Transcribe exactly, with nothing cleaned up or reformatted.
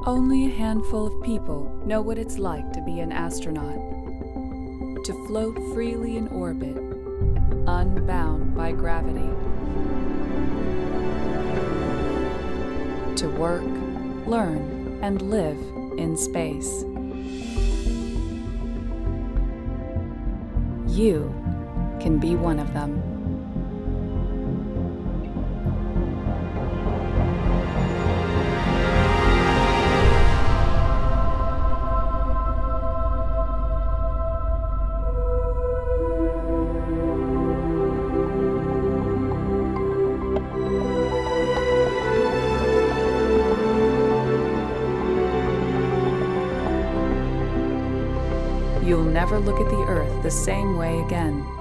Only a handful of people know what it's like to be an astronaut, to float freely in orbit, unbound by gravity, to work, learn, and live in space. You can be one of them. You'll never look at the Earth the same way again.